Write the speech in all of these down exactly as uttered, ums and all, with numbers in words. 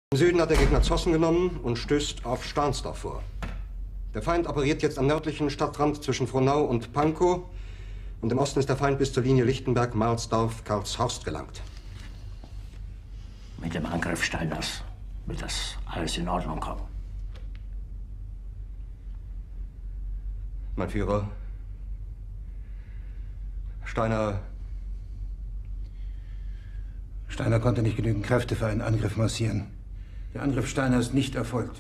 Im Süden hat der Gegner Zossen genommen und stößt auf Stahnsdorf vor. Der Feind operiert jetzt am nördlichen Stadtrand zwischen Frohnau und Pankow. Und im Osten ist der Feind bis zur Linie Lichtenberg-Marsdorf-Karlshorst gelangt. Mit dem Angriff Steiners wird das alles in Ordnung kommen. Mein Führer, Steiner... Steiner konnte nicht genügend Kräfte für einen Angriff massieren. Der Angriff Steiner ist nicht erfolgt.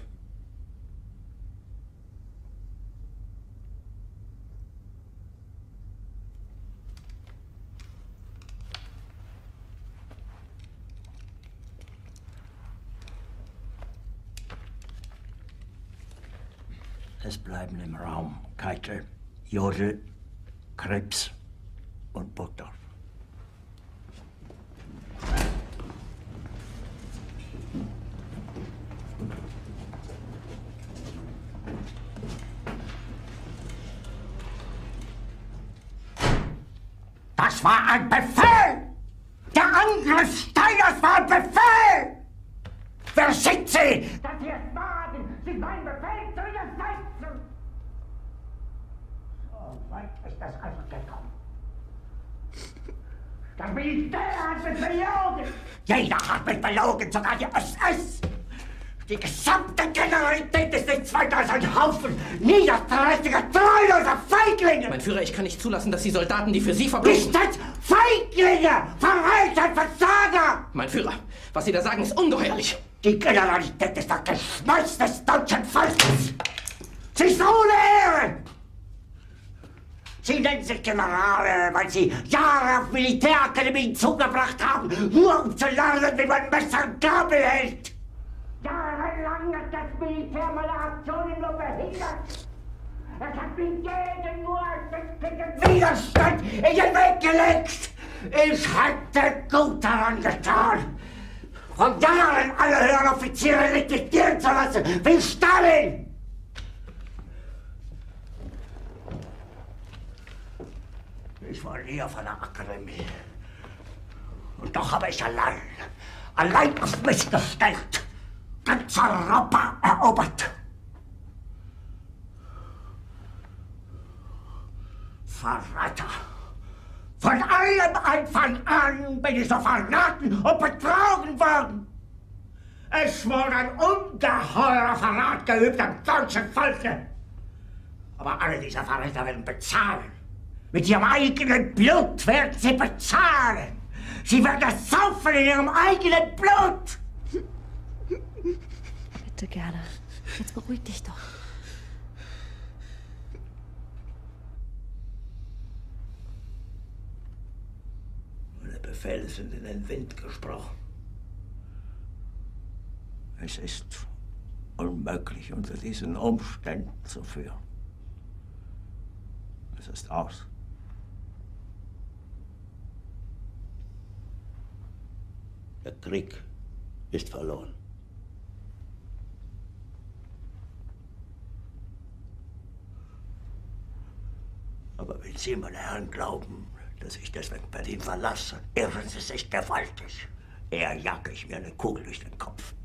Es bleiben im Raum Keitel, Jodl, Krebs und Burgdorf. Das war ein Befehl! Der Angriff Steiners war ein Befehl! Wer schickt Sie? Dass Sie es wagen, sich meinen Befehl zu widersetzen! So weit ist das also gekommen. Das Militär hat mich belogen! Jeder hat mich belogen, sogar die S S! Die gesamte Generalität ist nichts weiter als ein Haufen niederträchtiger, treuloser Feiglinge! Mein Führer, ich kann nicht zulassen, dass die Soldaten, die für Sie verbringen... Nicht als Feiglinge! Verreiter, Versager! Mein Führer, was Sie da sagen, ist ungeheuerlich! Die Generalität ist das Geschmeiß des deutschen Volkes! Sie ist ohne Ehre! Sie nennen sich Generale, weil Sie Jahre auf Militärakademien zugebracht haben, nur um zu lernen, wie man Messer und Gabel hält! Jahrelang hat das Militär meine Aktionen nur behindert. Es hat mir jeden nur ersichtlichen Widerstand in den Weg gelegt. Ich hätte gut daran getan, von Jahren alle höheren Offiziere liquidieren zu lassen, wie Stalin. Ich war nie auf einer Akademie. Und doch habe ich allein, allein auf mich gestellt, ganz Europa erobert. Verräter! Von allem Anfang an bin ich so verraten und betrogen worden. Es wurde ein ungeheurer Verrat geübt am deutschen Volke. Aber alle diese Verräter werden bezahlen. Mit ihrem eigenen Blut werden sie bezahlen. Sie werden es saufen in ihrem eigenen Blut. Bitte, Gerda. Jetzt beruhig dich doch. Meine Befehle sind in den Wind gesprochen. Es ist unmöglich, unter diesen Umständen zu führen. Es ist aus. Der Krieg ist verloren. Aber wenn Sie, meine Herren, glauben, dass ich deswegen Berlin verlasse, irren Sie sich gewaltig. Eher jage ich mir eine Kugel durch den Kopf.